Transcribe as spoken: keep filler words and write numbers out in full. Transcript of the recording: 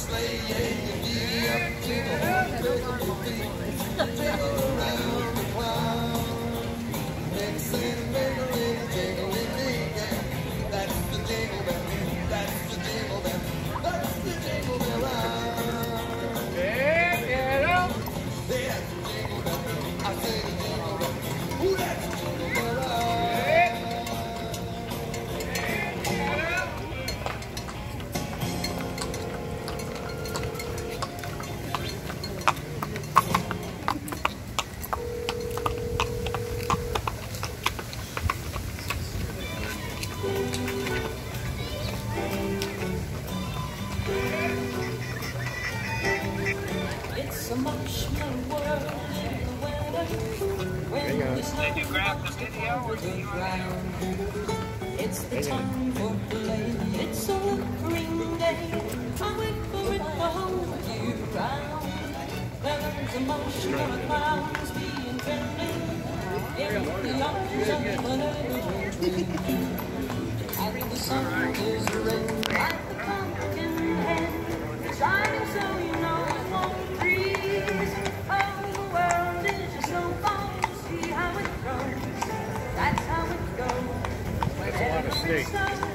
It's a marshmallow world in the weather when the snow comes over the ground. It's the time for play. It's a green day. I wait for it the whole year round. There's a marshmallow clouds being friendly in the arms of the little tree. And the sun is red like the pumpkin head, shining so you know it won't freeze. Oh, the world is just so fun to see how it goes. That's how it goes. That's a lot of steak.